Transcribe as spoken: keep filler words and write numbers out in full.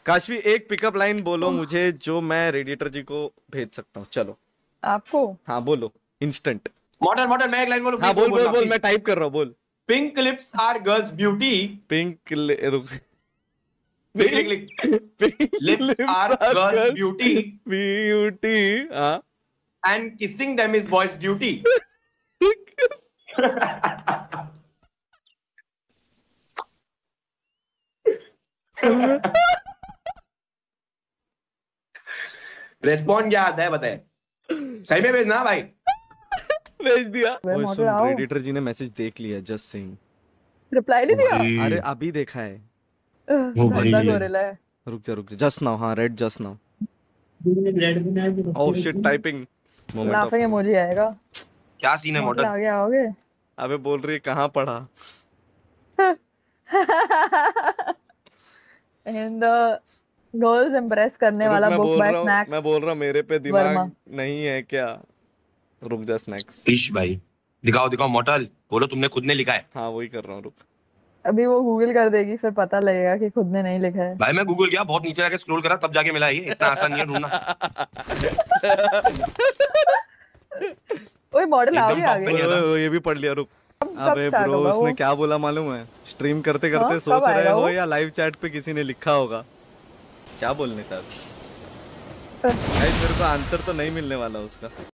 काशवी एक pickup line बोलो मुझे जो मैं रेडिएटर जी को भेज सकता हूँ। चलो आपको हाँ बोलो इंस्टेंट। मॉडल मॉडल मैं एक लाइन बोलूं? हाँ बोल बोल बोल, मैं टाइप कर रहा हूँ, बोल। Pink lips are girls beauty. Pink रुक लिख लिख लिख। Pink lips are girls beauty beauty हाँ and kissing them is boys duty. Respond क्या आता है बताए? सही में भेजना भाई। भेज दिया। वे ओए मॉडल सुन, आओ। रेडिएटर जी ने मैसेज देख लिया, जस्ट सेइंग। रिप्लाई नहीं दिया। अरे अभी देखा है। ओ भाई। गंदा गोरेला है। रुक जा रुक जा, जस्ट नाउ। हाँ read just now. Oh shit, typing moment off. Laughing emoji आएगा। क्या सीन है मॉडल मॉडल? आगे आओगे। अबे बोल रही है कहाँ पढ़ा। इन द गर्ल्स इंप्रेस करने रुक वाला मैं बुक बोल बाय रहा हूँ, मैं स्नैक्स बोल रहा हूँ मेरे पे वर्मा। दिमाग नहीं है क्या। रुक जा स्नैक्स। इश भाई दिखाओ दिखाओ मॉडल, बोलो तुमने खुद ने लिखा है। हाँ वही कर रहा हूँ, रुक। अभी वो गूगल कर देगी फिर पता लगेगा कि खुद ने नहीं लिखा है। भाई मैं गूगल गया, बहुत नीचे जाके स्क्रॉल करा तब जाके मिला। ये इतना आसान नहीं है ढूंढना। ओए मॉडल एकदम आओगे top आगे। पे नहीं ओए, आता। ओए, ये भी पढ़ लिया, रुक। कब अबे स्टार्ट ब्रो होगा उसने वो? क्या बोला मालूम है? स्ट्रीम करते हाँ, करते कब सोच रहे आएगा हो वो? या लाइव चैट पे किसी ने लिखा होगा? क्या बोलने था? गाइस मेरे को आंसर तो नहीं मिलने वाला उसका।